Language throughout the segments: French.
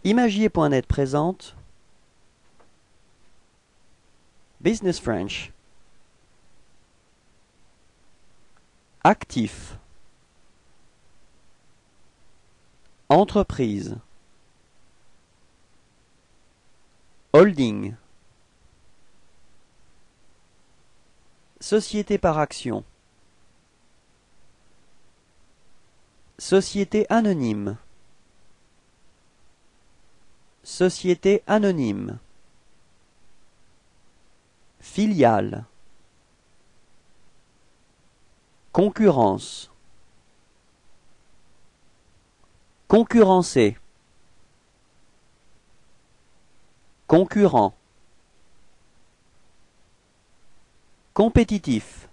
Imagier.net présente Business French. Actif. Entreprise. Holding. Société par action. Société anonyme. Société anonyme. Filiale. Concurrence. Concurrencer. Concurrent. Compétitif.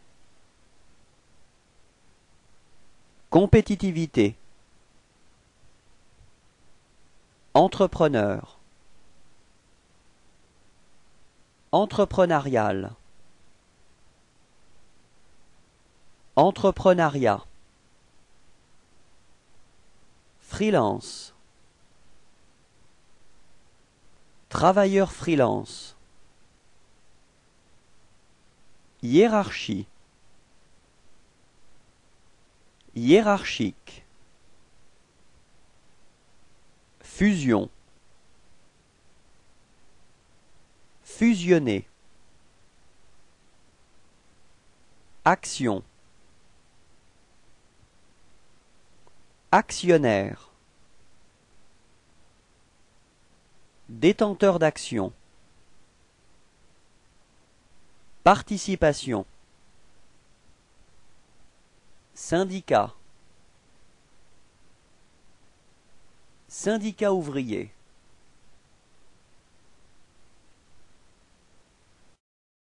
Compétitivité. Entrepreneur. Entrepreneurial. Entrepreneuriat. Freelance. Travailleur freelance. Hiérarchie. Hiérarchique. Fusion. Fusionner. Action. Actionnaire. Détenteur d'action. Participation. Syndicat. Syndicat ouvrier.